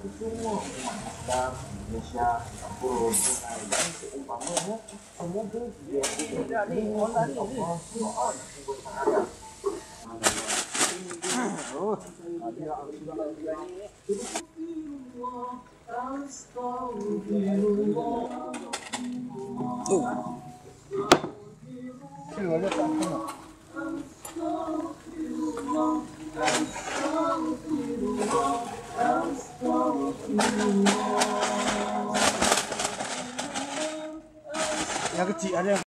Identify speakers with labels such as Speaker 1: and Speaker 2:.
Speaker 1: bagi semua Islam, Indonesia, Brunei dan seumpamanya semoga dia tidak ni online ni on ada. Oh, dia sudah yang kecil ada yang